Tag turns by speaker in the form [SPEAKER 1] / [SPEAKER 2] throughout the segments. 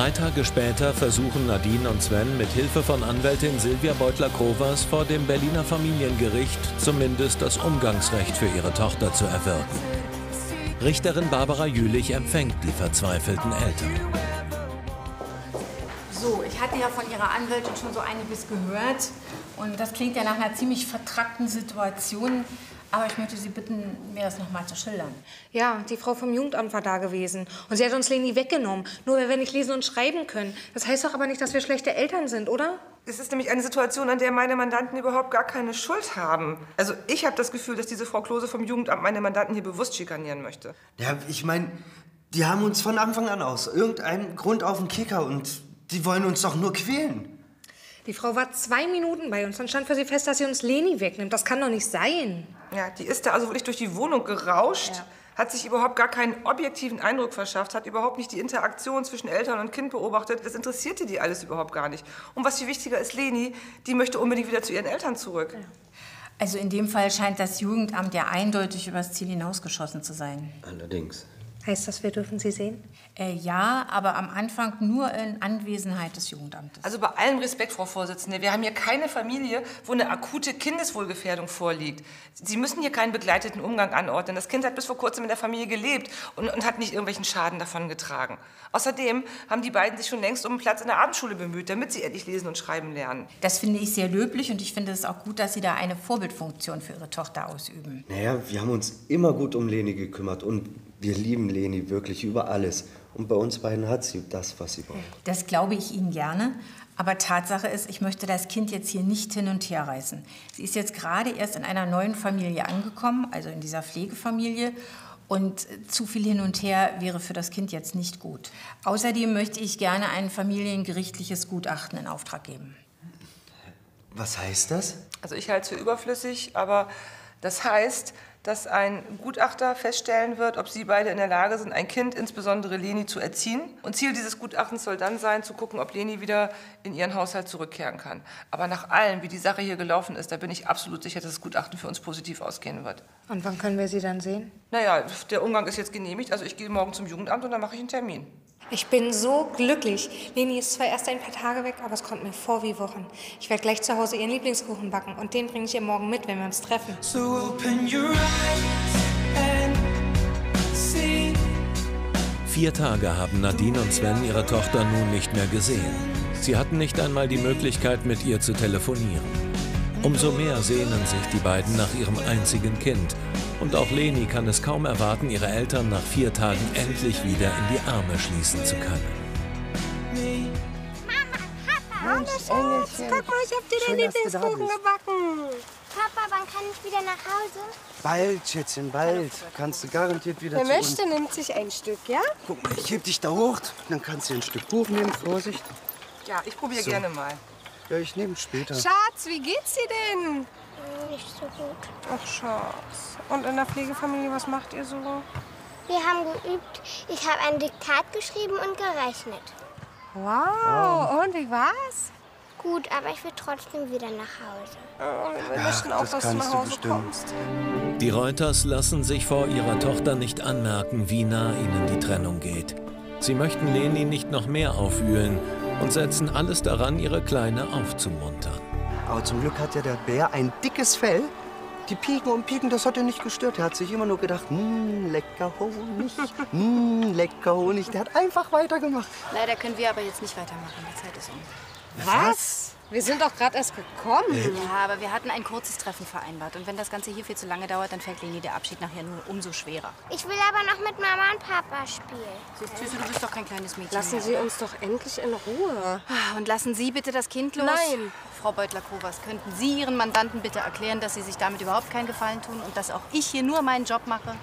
[SPEAKER 1] 3 Tage später versuchen Nadine und Sven mit Hilfe von Anwältin Silvia Beutler-Krovers vor dem Berliner Familiengericht zumindest das Umgangsrecht für ihre Tochter zu erwirken. Richterin Barbara Jülich empfängt die verzweifelten Eltern.
[SPEAKER 2] So, ich hatte ja von Ihrer Anwältin schon so einiges gehört. Und das klingt ja nach einer ziemlich vertrackten Situation. Aber ich möchte Sie bitten, mir das noch mal zu schildern.
[SPEAKER 3] Ja, die Frau vom Jugendamt war da gewesen. Und sie hat uns Leni weggenommen. Nur weil wir nicht lesen und schreiben können. Das heißt doch aber nicht, dass wir schlechte Eltern sind, oder?
[SPEAKER 4] Es ist nämlich eine Situation, an der meine Mandanten überhaupt gar keine Schuld haben. Also ich habe das Gefühl, dass diese Frau Klose vom Jugendamt meine Mandanten hier bewusst schikanieren möchte.
[SPEAKER 5] Ja, ich meine, die haben uns von Anfang an aus irgendeinen Grund auf den Kicker und die wollen uns doch nur quälen.
[SPEAKER 3] Die Frau war 2 Minuten bei uns. Dann stand für sie fest, dass sie uns Leni wegnimmt. Das kann doch nicht sein.
[SPEAKER 4] Ja, die ist da also wirklich durch die Wohnung gerauscht, hat sich überhaupt gar keinen objektiven Eindruck verschafft, hat überhaupt nicht die Interaktion zwischen Eltern und Kind beobachtet. Das interessierte die alles überhaupt gar nicht. Und was viel wichtiger ist, Leni, die möchte unbedingt wieder zu ihren Eltern zurück.
[SPEAKER 2] Ja. Also in dem Fall scheint das Jugendamt ja eindeutig übers Ziel hinausgeschossen zu sein.
[SPEAKER 5] Allerdings.
[SPEAKER 3] Heißt das, wir dürfen sie sehen?
[SPEAKER 2] Ja, aber am Anfang nur in Anwesenheit des Jugendamtes.
[SPEAKER 4] Also bei allem Respekt, Frau Vorsitzende, wir haben hier keine Familie, wo eine akute Kindeswohlgefährdung vorliegt. Sie müssen hier keinen begleiteten Umgang anordnen. Das Kind hat bis vor kurzem in der Familie gelebt und hat nicht irgendwelchen Schaden davon getragen. Außerdem haben die beiden sich schon längst um einen Platz in der Abendschule bemüht, damit sie endlich lesen und schreiben lernen.
[SPEAKER 2] Das finde ich sehr löblich und ich finde es auch gut, dass Sie da eine Vorbildfunktion für Ihre Tochter ausüben.
[SPEAKER 5] Naja, wir haben uns immer gut um Leni gekümmert und wir lieben Leni wirklich über alles. Und bei uns beiden hat sie das, was sie braucht.
[SPEAKER 2] Das glaube ich Ihnen gerne. Aber Tatsache ist, ich möchte das Kind jetzt hier nicht hin und her reißen. Sie ist jetzt gerade erst in einer neuen Familie angekommen, also in dieser Pflegefamilie. Und zu viel hin und her wäre für das Kind jetzt nicht gut. Außerdem möchte ich gerne ein familiengerichtliches Gutachten in Auftrag geben.
[SPEAKER 5] Was heißt das?
[SPEAKER 4] Also ich halte es für überflüssig, aber das heißt, dass ein Gutachter feststellen wird, ob Sie beide in der Lage sind, ein Kind, insbesondere Leni, zu erziehen. Und Ziel dieses Gutachtens soll dann sein, zu gucken, ob Leni wieder in ihren Haushalt zurückkehren kann. Aber nach allem, wie die Sache hier gelaufen ist, da bin ich absolut sicher, dass das Gutachten für uns positiv ausgehen wird.
[SPEAKER 3] Und wann können wir sie dann sehen?
[SPEAKER 4] Naja, der Umgang ist jetzt genehmigt. Also ich gehe morgen zum Jugendamt und dann mache ich einen Termin.
[SPEAKER 3] Ich bin so glücklich. Leni ist zwar erst ein paar Tage weg, aber es kommt mir vor wie Wochen. Ich werde gleich zu Hause ihren Lieblingskuchen backen und den bringe ich ihr morgen mit, wenn wir uns treffen.
[SPEAKER 1] So open your eyes and see. 4 Tage haben Nadine und Sven ihre Tochter nun nicht mehr gesehen. Sie hatten nicht einmal die Möglichkeit, mit ihr zu telefonieren. Umso mehr sehnen sich die beiden nach ihrem einzigen Kind. Und auch Leni kann es kaum erwarten, ihre Eltern nach 4 Tagen endlich wieder in die Arme schließen zu können.
[SPEAKER 6] Mama, Papa! Hallo Schatz, guck mal, ich hab dir den Lieblingskuchen gebacken. Papa, wann kann ich wieder nach Hause?
[SPEAKER 5] Bald, Schätzchen, bald. Kannst du garantiert wieder
[SPEAKER 6] Wer
[SPEAKER 5] zu uns.
[SPEAKER 6] möchte, nimmt sich ein Stück, ja?
[SPEAKER 5] Guck mal, ich heb dich da hoch. Dann kannst du ein Stück Kuchen nehmen. Vorsicht.
[SPEAKER 4] Ja, ich probiere gerne mal.
[SPEAKER 5] Ja, ich nehme später.
[SPEAKER 6] Schatz, wie geht's dir denn?
[SPEAKER 7] Nicht so gut.
[SPEAKER 6] Ach, Schatz. Und in der Pflegefamilie, was macht ihr so?
[SPEAKER 7] Wir haben geübt. Ich habe ein Diktat geschrieben und gerechnet.
[SPEAKER 6] Wow, und wie war's?
[SPEAKER 7] Gut, aber ich will trotzdem wieder nach Hause.
[SPEAKER 6] Wir möchten auch,
[SPEAKER 5] das
[SPEAKER 6] dass du
[SPEAKER 5] kannst
[SPEAKER 6] nach
[SPEAKER 5] du
[SPEAKER 6] Hause
[SPEAKER 5] bestimmt.
[SPEAKER 6] kommst.
[SPEAKER 1] Die Reuters lassen sich vor ihrer Tochter nicht anmerken, wie nah ihnen die Trennung geht. Sie möchten Leni nicht noch mehr aufwühlen und setzen alles daran, ihre Kleine aufzumuntern.
[SPEAKER 5] Aber zum Glück hat ja der Bär ein dickes Fell. Die Pieken und Pieken, das hat er nicht gestört. Er hat sich immer nur gedacht, lecker Honig, lecker Honig. Der hat einfach weitergemacht.
[SPEAKER 8] Leider können wir aber jetzt nicht weitermachen. Die Zeit ist um.
[SPEAKER 6] Was? Wir sind doch gerade erst gekommen.
[SPEAKER 8] Ja, aber wir hatten ein kurzes Treffen vereinbart. Und wenn das Ganze hier viel zu lange dauert, dann fällt Leni der Abschied nachher nur umso schwerer.
[SPEAKER 7] Ich will aber noch mit Mama und Papa spielen.
[SPEAKER 8] Süße, du bist doch kein kleines Mädchen.
[SPEAKER 6] Lassen Sie uns doch endlich in Ruhe.
[SPEAKER 8] Und lassen Sie bitte das Kind los.
[SPEAKER 6] Nein.
[SPEAKER 8] Frau Beutler-Krovers, könnten Sie Ihren Mandanten bitte erklären, dass Sie sich damit überhaupt keinen Gefallen tun und dass auch ich hier nur meinen Job mache?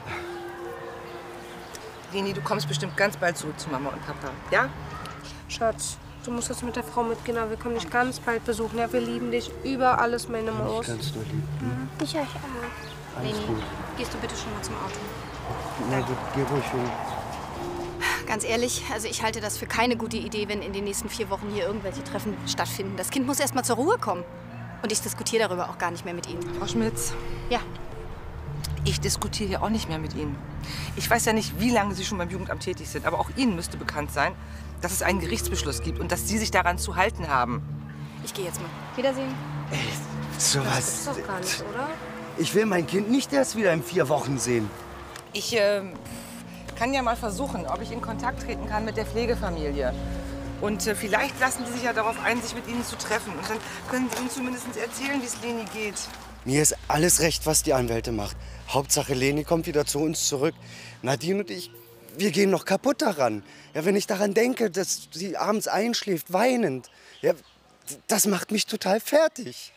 [SPEAKER 4] Leni, du kommst bestimmt ganz bald zurück zu Mama und Papa, ja?
[SPEAKER 6] Schatz, du musst jetzt mit der Frau mitgehen, aber wir kommen dich ganz bald besuchen. Ja, wir lieben dich über alles, meine Maus.
[SPEAKER 5] Ich kann's nur lieben.
[SPEAKER 7] Ich euch auch.
[SPEAKER 5] Alles
[SPEAKER 8] Leni,
[SPEAKER 5] gut.
[SPEAKER 8] gehst du bitte schon mal zum Auto?
[SPEAKER 5] Na gut, geh ruhig hin.
[SPEAKER 8] Ganz ehrlich, also ich halte das für keine gute Idee, wenn in den nächsten 4 Wochen hier irgendwelche Treffen stattfinden. Das Kind muss erst mal zur Ruhe kommen. Und ich diskutiere darüber auch gar nicht mehr mit Ihnen.
[SPEAKER 4] Frau Schmitz.
[SPEAKER 8] Ja.
[SPEAKER 4] Ich diskutiere hier auch nicht mehr mit Ihnen. Ich weiß ja nicht, wie lange Sie schon beim Jugendamt tätig sind, aber auch Ihnen müsste bekannt sein, dass es einen Gerichtsbeschluss gibt und dass Sie sich daran zu halten haben.
[SPEAKER 8] Ich gehe jetzt mal. Wiedersehen.
[SPEAKER 5] So
[SPEAKER 8] Das
[SPEAKER 5] was.
[SPEAKER 8] ist doch gar nicht, oder?
[SPEAKER 5] Ich will mein Kind nicht erst wieder in 4 Wochen sehen.
[SPEAKER 4] Ich kann ja mal versuchen, ob ich in Kontakt treten kann mit der Pflegefamilie. Und vielleicht lassen Sie sich ja darauf ein, sich mit Ihnen zu treffen. Und dann können Sie uns zumindest erzählen, wie es Leni geht.
[SPEAKER 5] Mir ist alles recht, was die Anwälte macht. Hauptsache, Leni kommt wieder zu uns zurück. Nadine und ich, wir gehen noch kaputt daran. Ja, wenn ich daran denke, dass sie abends einschläft, weinend, ja, das macht mich total fertig.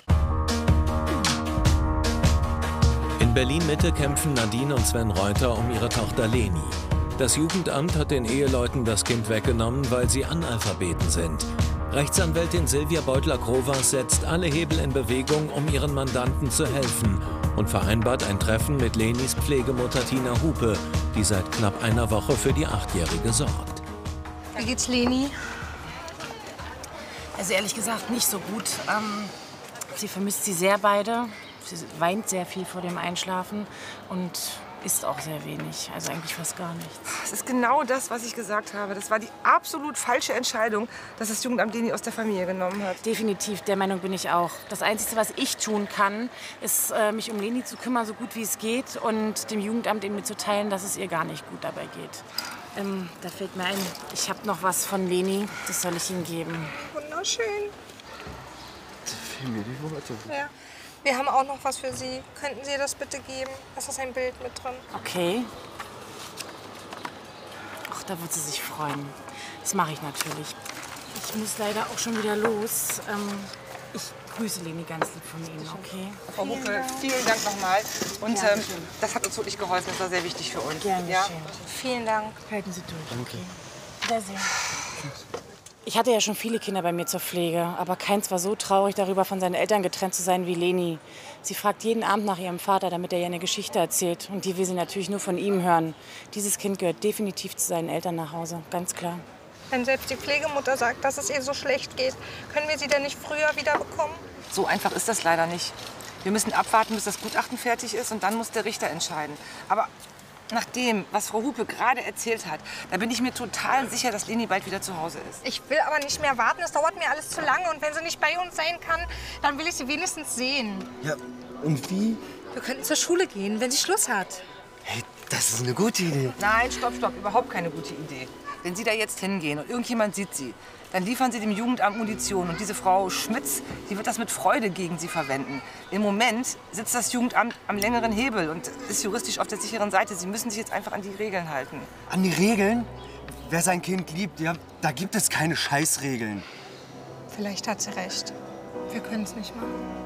[SPEAKER 1] In Berlin-Mitte kämpfen Nadine und Sven Reuter um ihre Tochter Leni. Das Jugendamt hat den Eheleuten das Kind weggenommen, weil sie Analphabeten sind. Rechtsanwältin Silvia Beutler-Krovers setzt alle Hebel in Bewegung, um ihren Mandanten zu helfen und vereinbart ein Treffen mit Lenis Pflegemutter Tina Hupe, die seit knapp einer Woche für die 8-Jährige sorgt.
[SPEAKER 3] Wie geht's Leni?
[SPEAKER 9] Also ehrlich gesagt nicht so gut. Sie vermisst sie sehr beide. Sie weint sehr viel vor dem Einschlafen und isst auch sehr wenig, also eigentlich fast gar nichts.
[SPEAKER 4] Das ist genau das, was ich gesagt habe. Das war die absolut falsche Entscheidung, dass das Jugendamt Leni aus der Familie genommen hat.
[SPEAKER 9] Definitiv, der Meinung bin ich auch. Das Einzige, was ich tun kann, ist, mich um Leni zu kümmern, so gut wie es geht und dem Jugendamt eben mitzuteilen, dass es ihr gar nicht gut dabei geht. Da fällt mir ein, ich habe noch was von Leni, das soll ich Ihnen geben.
[SPEAKER 3] Wunderschön.
[SPEAKER 5] Da fehlen mir die Worte.
[SPEAKER 3] Ja. Wir haben auch noch was für Sie. Könnten Sie das bitte geben? Da ist ein Bild mit drin.
[SPEAKER 9] Okay. Ach, da wird sie sich freuen. Das mache ich natürlich. Ich muss leider auch schon wieder los. Ich grüße Leni ganz lieb von Ihnen, okay?
[SPEAKER 4] Frau Hupe, vielen Dank nochmal. Und das hat uns wirklich geholfen. Das war sehr wichtig für uns.
[SPEAKER 9] Gerne
[SPEAKER 4] ja?
[SPEAKER 9] schön.
[SPEAKER 3] Vielen Dank.
[SPEAKER 9] Halten Sie durch. Danke. Okay. Wiedersehen. Ich hatte ja schon viele Kinder bei mir zur Pflege, aber keins war so traurig darüber, von seinen Eltern getrennt zu sein wie Leni. Sie fragt jeden Abend nach ihrem Vater, damit er ihr eine Geschichte erzählt. Und die will sie natürlich nur von ihm hören. Dieses Kind gehört definitiv zu seinen Eltern nach Hause, ganz klar.
[SPEAKER 3] Wenn selbst die Pflegemutter sagt, dass es ihr so schlecht geht, können wir sie denn nicht früher wiederbekommen?
[SPEAKER 4] So einfach ist das leider nicht. Wir müssen abwarten, bis das Gutachten fertig ist und dann muss der Richter entscheiden. Aber nach dem, was Frau Hupe gerade erzählt hat, da bin ich mir total sicher, dass Leni bald wieder zu Hause ist.
[SPEAKER 3] Ich will aber nicht mehr warten, es dauert mir alles zu lange. Und wenn sie nicht bei uns sein kann, dann will ich sie wenigstens sehen.
[SPEAKER 5] Ja, und wie?
[SPEAKER 3] Wir könnten zur Schule gehen, wenn sie Schluss hat.
[SPEAKER 5] Hey, das ist eine gute Idee.
[SPEAKER 4] Nein, stopp, stopp, überhaupt keine gute Idee. Wenn Sie da jetzt hingehen und irgendjemand sieht Sie, dann liefern Sie dem Jugendamt Munition. Und diese Frau Schmitz, die wird das mit Freude gegen Sie verwenden. Im Moment sitzt das Jugendamt am längeren Hebel und ist juristisch auf der sicheren Seite. Sie müssen sich jetzt einfach an die Regeln halten.
[SPEAKER 5] An die Regeln? Wer sein Kind liebt, ja, da gibt es keine Scheißregeln.
[SPEAKER 3] Vielleicht hat sie recht. Wir können es nicht machen.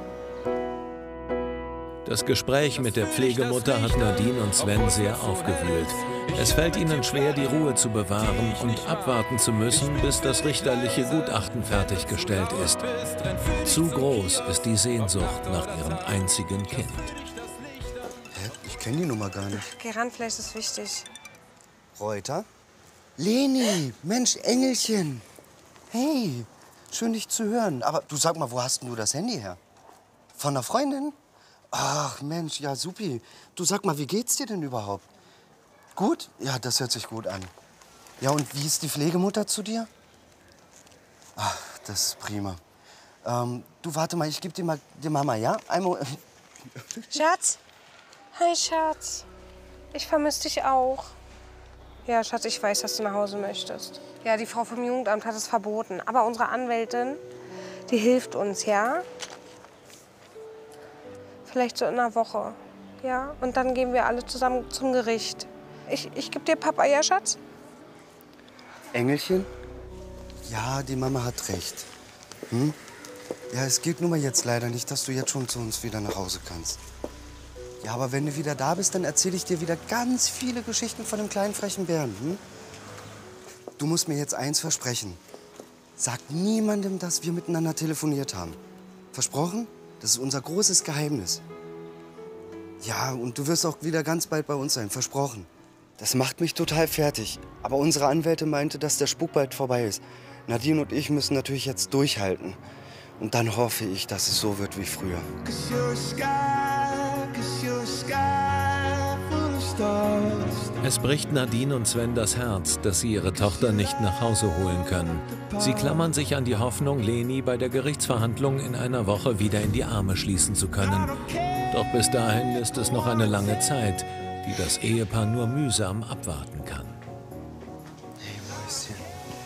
[SPEAKER 1] Das Gespräch mit der Pflegemutter hat Nadine und Sven sehr aufgewühlt. Es fällt ihnen schwer, die Ruhe zu bewahren und abwarten zu müssen, bis das richterliche Gutachten fertiggestellt ist. Zu groß ist die Sehnsucht nach ihrem einzigen Kind.
[SPEAKER 5] Hä? Ich kenne die Nummer gar nicht.
[SPEAKER 3] Geh ran, vielleicht ist es wichtig.
[SPEAKER 5] Reuter? Leni, Mensch, Engelchen. Hey, schön dich zu hören. Aber du sag mal, wo hast denn du das Handy her? Von einer Freundin? Ach Mensch, ja supi. Du sag mal, wie geht's dir denn überhaupt? Gut? Ja, das hört sich gut an. Ja, und wie ist die Pflegemutter zu dir? Ach, das ist prima. Du, warte mal, ich gebe dir mal die Mama, ja?
[SPEAKER 3] Schatz? Hi, Schatz. Ich vermisse dich auch. Ja, Schatz, ich weiß, dass du nach Hause möchtest. Ja, die Frau vom Jugendamt hat es verboten. Aber unsere Anwältin, die hilft uns, ja? Vielleicht so in einer Woche, ja? Und dann gehen wir alle zusammen zum Gericht. Ich gebe dir Papa, ja, Schatz?
[SPEAKER 5] Engelchen? Ja, die Mama hat recht. Hm? Ja, es geht nun mal jetzt leider nicht, dass du jetzt schon zu uns wieder nach Hause kannst. Ja, aber wenn du wieder da bist, dann erzähle ich dir wieder ganz viele Geschichten von dem kleinen frechen Bären. Hm? Du musst mir jetzt eins versprechen. Sag niemandem, dass wir miteinander telefoniert haben. Versprochen? Das ist unser großes Geheimnis. Ja, und du wirst auch wieder ganz bald bei uns sein. Versprochen. Das macht mich total fertig. Aber unsere Anwältin meinte, dass der Spuk bald vorbei ist. Nadine und ich müssen natürlich jetzt durchhalten. Und dann hoffe ich, dass es so wird wie früher. 'Cause you're a sky, 'cause you're a
[SPEAKER 1] Es bricht Nadine und Sven das Herz, dass sie ihre Tochter nicht nach Hause holen können. Sie klammern sich an die Hoffnung, Leni bei der Gerichtsverhandlung in einer Woche wieder in die Arme schließen zu können. Doch bis dahin ist es noch eine lange Zeit, die das Ehepaar nur mühsam abwarten kann.
[SPEAKER 5] Hey, Mäuschen.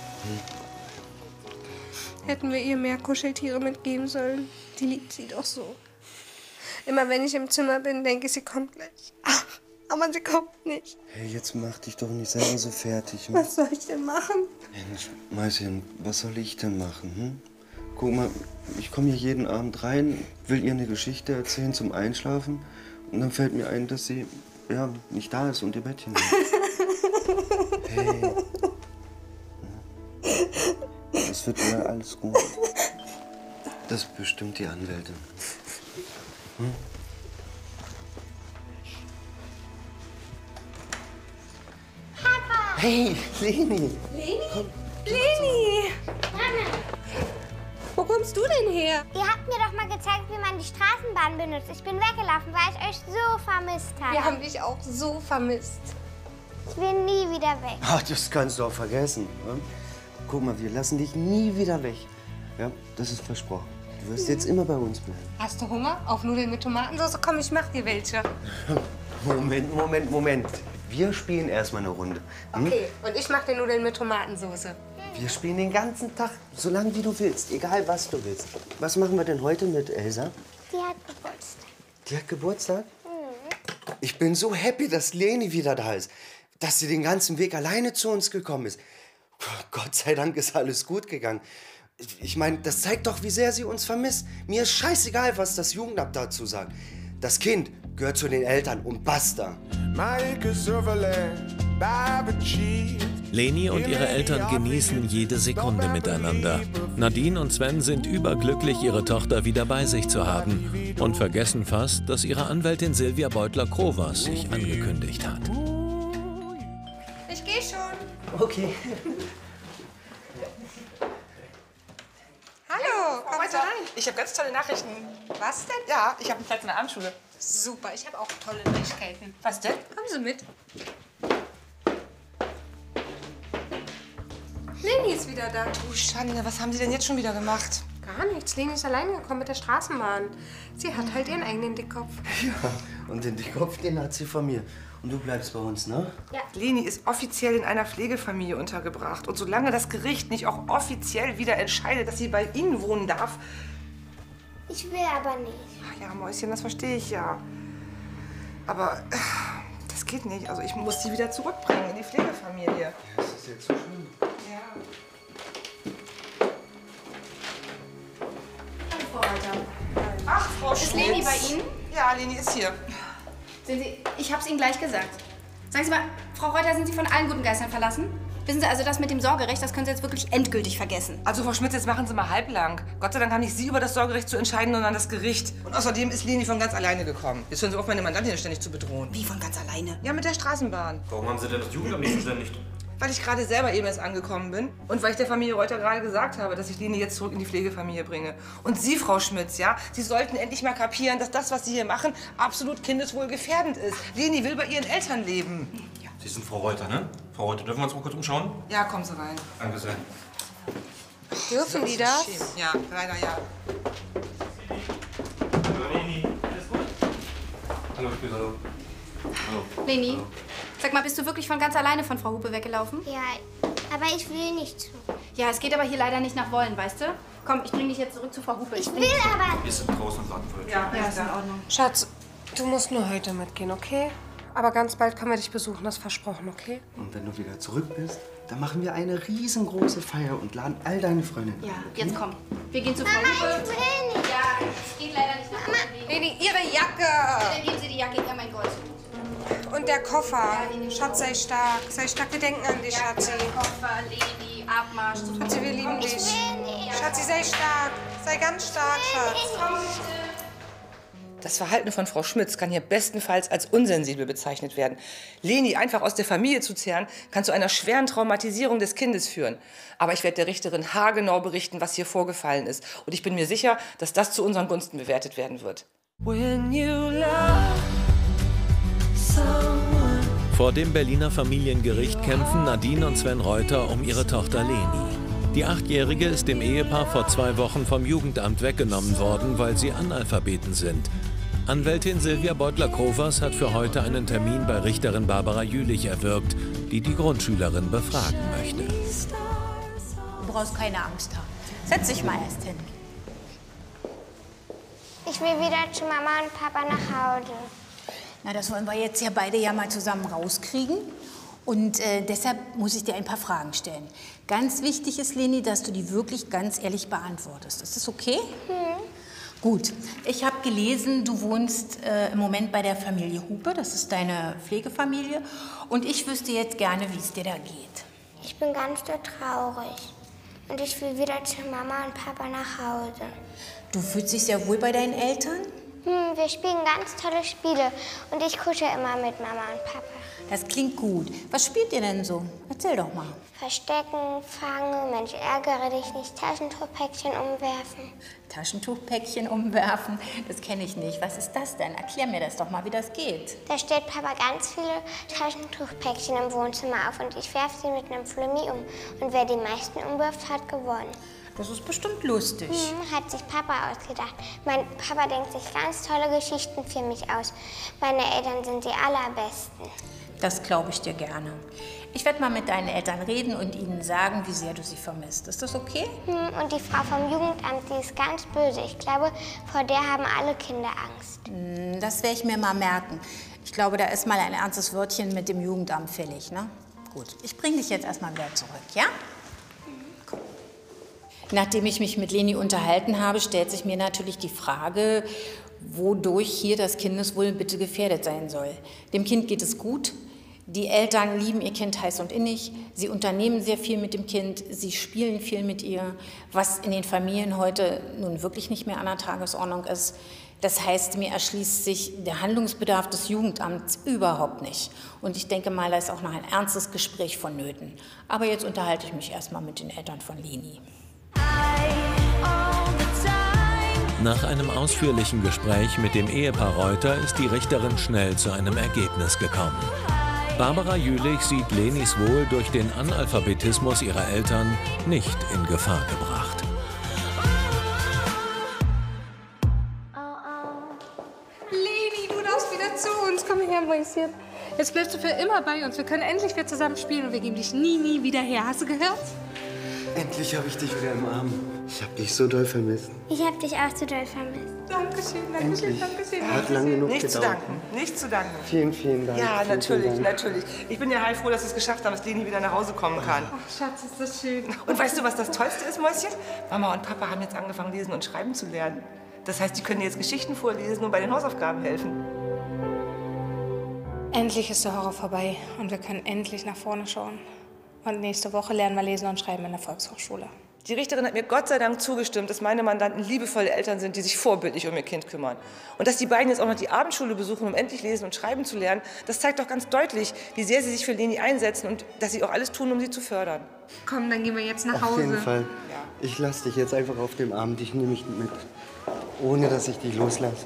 [SPEAKER 3] Hätten wir ihr mehr Kuscheltiere mitgeben sollen. Die liebt sie doch so. Immer wenn ich im Zimmer bin, denke ich, sie kommt gleich. Aber sie kommt nicht.
[SPEAKER 5] Hey, jetzt mach dich doch nicht selber so fertig.
[SPEAKER 3] Was soll ich denn machen?
[SPEAKER 5] Mensch, Mäuschen, was soll ich denn machen? Hm? Guck mal, ich komme hier jeden Abend rein, will ihr eine Geschichte erzählen zum Einschlafen. Und dann fällt mir ein, dass sie ja, nicht da ist und ihr Bettchen liegt. Hey. Es wird mal alles gut. Das ist bestimmt die Anwältin. Hm? Hey, Leni!
[SPEAKER 3] Leni? Leni! Wo kommst du denn her?
[SPEAKER 7] Ihr habt mir doch mal gezeigt, wie man die Straßenbahn benutzt. Ich bin weggelaufen, weil ich euch so vermisst habe.
[SPEAKER 3] Wir haben dich auch so vermisst.
[SPEAKER 7] Ich will nie wieder weg.
[SPEAKER 5] Ach, das kannst du auch vergessen. Ne? Guck mal, wir lassen dich nie wieder weg. Ja, das ist versprochen. Du wirst jetzt immer bei uns bleiben.
[SPEAKER 3] Hast du Hunger auf Nudeln mit Tomatensauce? Komm, ich mach dir welche.
[SPEAKER 5] Moment. Wir spielen erstmal eine Runde. Hm?
[SPEAKER 3] Okay, und ich mach dir Nudeln mit Tomatensauce.
[SPEAKER 5] Wir spielen den ganzen Tag, so lange wie du willst, egal was du willst. Was machen wir denn heute mit Elsa?
[SPEAKER 7] Die hat Geburtstag.
[SPEAKER 5] Die hat Geburtstag? Ich bin so happy, dass Leni wieder da ist. Dass sie den ganzen Weg alleine zu uns gekommen ist. Gott sei Dank ist alles gut gegangen. Ich meine, das zeigt doch, wie sehr sie uns vermisst. Mir ist scheißegal, was das Jugendamt dazu sagt. Das Kind gehört zu den Eltern und basta.
[SPEAKER 1] Leni und ihre Eltern genießen jede Sekunde miteinander. Nadine und Sven sind überglücklich, ihre Tochter wieder bei sich zu haben und vergessen fast, dass ihre Anwältin Silvia Beutler-Krovers sich angekündigt hat.
[SPEAKER 3] Ich gehe schon.
[SPEAKER 5] Okay.
[SPEAKER 3] Hallo, komm bitte rein.
[SPEAKER 4] Ich habe ganz tolle Nachrichten.
[SPEAKER 3] Was denn?
[SPEAKER 4] Ja, ich habe einen Platz in der Abendschule.
[SPEAKER 3] Super, ich habe auch tolle Neuigkeiten.
[SPEAKER 4] Was denn?
[SPEAKER 3] Kommen Sie mit. Leni ist wieder da.
[SPEAKER 4] Oh, Schande, was haben Sie denn jetzt schon wieder gemacht?
[SPEAKER 3] Gar nichts. Leni ist alleine gekommen mit der Straßenbahn. Sie hat halt ihren eigenen Dickkopf.
[SPEAKER 5] Ja, und den Dickkopf, den hat sie von mir. Und du bleibst bei uns, ne?
[SPEAKER 4] Ja. Leni ist offiziell in einer Pflegefamilie untergebracht. Und solange das Gericht nicht auch offiziell wieder entscheidet, dass sie bei Ihnen wohnen darf...
[SPEAKER 7] Ich will aber nicht.
[SPEAKER 4] Ach ja, Mäuschen, das verstehe ich ja. Aber das geht nicht. Also ich muss sie wieder zurückbringen in die Pflegefamilie.
[SPEAKER 5] Ja, ist das jetzt so schlimm?
[SPEAKER 4] Ja.
[SPEAKER 8] Hallo, Frau Reuter.
[SPEAKER 4] Ach, Frau Schmitz.
[SPEAKER 8] Ist Leni bei Ihnen?
[SPEAKER 4] Ja, Leni ist hier.
[SPEAKER 8] Sehen Sie, ich hab's Ihnen gleich gesagt. Sagen Sie mal, Frau Reuter, sind Sie von allen guten Geistern verlassen? Wissen Sie, also das mit dem Sorgerecht, das können Sie jetzt wirklich endgültig vergessen.
[SPEAKER 4] Also, Frau Schmitz, jetzt machen Sie mal halblang. Gott sei Dank haben nicht Sie über das Sorgerecht zu entscheiden, sondern das Gericht. Und außerdem ist Leni von ganz alleine gekommen. Jetzt hören Sie auf, meine Mandantin ständig zu bedrohen.
[SPEAKER 8] Wie, von ganz alleine?
[SPEAKER 4] Ja, mit der Straßenbahn.
[SPEAKER 10] Warum haben Sie denn das Jugendamt nicht verständigt?
[SPEAKER 4] Weil ich gerade selber eben erst angekommen bin und weil ich der Familie Reuter gerade gesagt habe, dass ich Leni jetzt zurück in die Pflegefamilie bringe. Und Sie, Frau Schmitz, ja, Sie sollten endlich mal kapieren, dass das, was Sie hier machen, absolut kindeswohlgefährdend ist. Leni will bei ihren Eltern leben.
[SPEAKER 10] Ja. Sie sind Frau Reuter, ne? Frau Reuter, dürfen wir uns mal kurz umschauen?
[SPEAKER 4] Ja, kommen Sie rein.
[SPEAKER 10] Danke sehr.
[SPEAKER 3] Dürfen die das?
[SPEAKER 4] Ja, leider ja.
[SPEAKER 10] Hallo, Leni. Alles gut? Hallo, ich bin hallo. Hallo.
[SPEAKER 8] Leni,
[SPEAKER 10] Hallo.
[SPEAKER 8] sag mal, bist du wirklich von ganz alleine von Frau Hupe weggelaufen?
[SPEAKER 7] Ja, aber ich will nicht zu.
[SPEAKER 8] Ja, es geht aber hier leider nicht nach Wollen, weißt du? Komm, ich bring dich jetzt zurück zu Frau Hupe.
[SPEAKER 7] Ich will aber...
[SPEAKER 10] Wir sind draußen und warten vor der Tür.
[SPEAKER 8] Ja, ist in Ordnung.
[SPEAKER 3] Schatz, du musst nur heute mitgehen, okay? Aber ganz bald können wir dich besuchen, das versprochen, okay?
[SPEAKER 5] Und wenn du wieder zurück bist, dann machen wir eine riesengroße Feier und laden all deine Freundinnen
[SPEAKER 8] Ja,
[SPEAKER 5] ein. Okay?
[SPEAKER 8] jetzt komm. Wir gehen zu Frau
[SPEAKER 7] Mama,
[SPEAKER 8] Hupe.
[SPEAKER 7] ich will nicht.
[SPEAKER 8] Ja, es geht leider nicht nach Wollen.
[SPEAKER 3] Leni, ihre Jacke!
[SPEAKER 8] Dann geben Sie die Jacke. Ja, mein Gott.
[SPEAKER 3] Und der Koffer. Schatz, sei stark. Sei stark, wir denken an dich, Schatzi.
[SPEAKER 8] Koffer, Leni, Abmarsch.
[SPEAKER 3] Schatzi, wir lieben dich. Schatzi, sei stark. Sei ganz stark, Schatz.
[SPEAKER 4] Das Verhalten von Frau Schmitz kann hier bestenfalls als unsensibel bezeichnet werden. Leni einfach aus der Familie zu zerren, kann zu einer schweren Traumatisierung des Kindes führen. Aber ich werde der Richterin haargenau berichten, was hier vorgefallen ist. Und ich bin mir sicher, dass das zu unseren Gunsten bewertet werden wird.
[SPEAKER 11] When you love
[SPEAKER 1] Vor dem Berliner Familiengericht kämpfen Nadine und Sven Reuter um ihre Tochter Leni. Die 8-Jährige ist dem Ehepaar vor 2 Wochen vom Jugendamt weggenommen worden, weil sie Analphabeten sind. Anwältin Silvia Beutler-Krovers hat für heute einen Termin bei Richterin Barbara Jülich erwirkt, die die Grundschülerin befragen möchte.
[SPEAKER 2] Du brauchst keine Angst haben. Setz dich mal erst hin.
[SPEAKER 7] Ich will wieder zu Mama und Papa nach Hause.
[SPEAKER 2] Na, das wollen wir jetzt ja beide ja mal zusammen rauskriegen. Und deshalb muss ich dir ein paar Fragen stellen. Ganz wichtig ist, Leni, dass du die wirklich ganz ehrlich beantwortest. Ist das okay? Gut. Ich habe gelesen, du wohnst im Moment bei der Familie Hupe. Das ist deine Pflegefamilie. Und ich wüsste jetzt gerne, wie es dir da geht.
[SPEAKER 7] Ich bin ganz so traurig. Und ich will wieder zu Mama und Papa nach Hause.
[SPEAKER 2] Du fühlst dich sehr wohl bei deinen Eltern?
[SPEAKER 7] Wir spielen ganz tolle Spiele. Und ich kuschel immer mit Mama und Papa.
[SPEAKER 2] Das klingt gut. Was spielt ihr denn so? Erzähl doch mal.
[SPEAKER 7] Verstecken, fangen, Mensch, ärgere dich nicht, Taschentuchpäckchen umwerfen.
[SPEAKER 2] Taschentuchpäckchen umwerfen? Das kenne ich nicht. Was ist das denn? Erklär mir das doch mal, wie das geht.
[SPEAKER 7] Da stellt Papa ganz viele Taschentuchpäckchen im Wohnzimmer auf und ich werfe sie mit einem Flummi um. Und wer die meisten umwirft, hat gewonnen.
[SPEAKER 2] Das ist bestimmt lustig.
[SPEAKER 7] Hat sich Papa ausgedacht. Mein Papa denkt sich ganz tolle Geschichten für mich aus. Meine Eltern sind die allerbesten.
[SPEAKER 2] Das glaube ich dir gerne. Ich werde mal mit deinen Eltern reden und ihnen sagen, wie sehr du sie vermisst. Ist das okay?
[SPEAKER 7] Und die Frau vom Jugendamt, die ist ganz böse. Ich glaube, vor der haben alle Kinder Angst.
[SPEAKER 2] Das werde ich mir mal merken. Ich glaube, da ist mal ein ernstes Wörtchen mit dem Jugendamt fällig, ne? Gut, ich bringe dich jetzt erstmal wieder zurück, ja? Nachdem ich mich mit Leni unterhalten habe, stellt sich mir natürlich die Frage, wodurch hier das Kindeswohl bitte gefährdet sein soll. Dem Kind geht es gut. Die Eltern lieben ihr Kind heiß und innig. Sie unternehmen sehr viel mit dem Kind. Sie spielen viel mit ihr, was in den Familien heute nun wirklich nicht mehr an der Tagesordnung ist. Das heißt, mir erschließt sich der Handlungsbedarf des Jugendamts überhaupt nicht. Und ich denke mal, da ist auch noch ein ernstes Gespräch vonnöten. Aber jetzt unterhalte ich mich erstmal mit den Eltern von Leni.
[SPEAKER 1] Nach einem ausführlichen Gespräch mit dem Ehepaar Reuter ist die Richterin schnell zu einem Ergebnis gekommen. Barbara Jülich sieht Lenis Wohl durch den Analphabetismus ihrer Eltern nicht in Gefahr gebracht.
[SPEAKER 3] Leni, du darfst wieder zu uns. Komm her, Mäuschen. Jetzt bleibst du für immer bei uns. Wir können endlich wieder zusammen spielen und wir geben dich nie wieder her. Hast du gehört?
[SPEAKER 5] Endlich habe ich dich wieder im Arm. Ich habe dich so doll vermisst.
[SPEAKER 7] Ich habe dich auch so doll vermisst.
[SPEAKER 3] Dankeschön, Dankeschön, Dankeschön.
[SPEAKER 5] Hat lang genug
[SPEAKER 4] Nicht zu
[SPEAKER 5] gedauert.
[SPEAKER 4] danken, nicht zu danken.
[SPEAKER 5] Vielen, vielen Dank.
[SPEAKER 4] Ja,
[SPEAKER 5] vielen,
[SPEAKER 4] natürlich,
[SPEAKER 5] vielen Dank.
[SPEAKER 4] natürlich. Ich bin ja heilfroh, dass wir es geschafft haben, dass Leni wieder nach Hause kommen kann.
[SPEAKER 3] Ach, Schatz, ist das schön.
[SPEAKER 4] Und weißt du, was das Tollste ist, Mäuschen? Mama und Papa haben jetzt angefangen, lesen und schreiben zu lernen. Das heißt, die können jetzt Geschichten vorlesen und bei den Hausaufgaben helfen.
[SPEAKER 3] Endlich ist der Horror vorbei und wir können endlich nach vorne schauen. Und nächste Woche lernen wir lesen und schreiben in der Volkshochschule.
[SPEAKER 4] Die Richterin hat mir Gott sei Dank zugestimmt, dass meine Mandanten liebevolle Eltern sind, die sich vorbildlich um ihr Kind kümmern. Und dass die beiden jetzt auch noch die Abendschule besuchen, um endlich lesen und schreiben zu lernen, das zeigt doch ganz deutlich, wie sehr sie sich für Leni einsetzen und dass sie auch alles tun, um sie zu fördern.
[SPEAKER 3] Komm, dann gehen wir jetzt nach Hause.
[SPEAKER 5] Auf jeden Fall. Ich lasse dich jetzt einfach auf dem Arm. Dich nehme ich mit, ohne dass ich dich loslasse.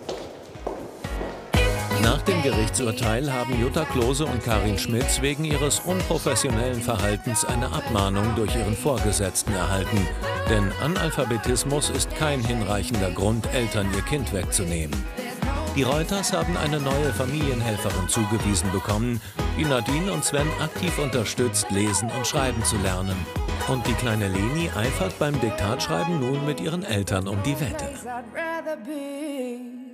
[SPEAKER 1] Nach dem Gerichtsurteil haben Jutta Klose und Karin Schmitz wegen ihres unprofessionellen Verhaltens eine Abmahnung durch ihren Vorgesetzten erhalten. Denn Analphabetismus ist kein hinreichender Grund, Eltern ihr Kind wegzunehmen. Die Reuters haben eine neue Familienhelferin zugewiesen bekommen, die Nadine und Sven aktiv unterstützt, lesen und schreiben zu lernen. Und die kleine Leni eifert beim Diktatschreiben nun mit ihren Eltern um die Wette.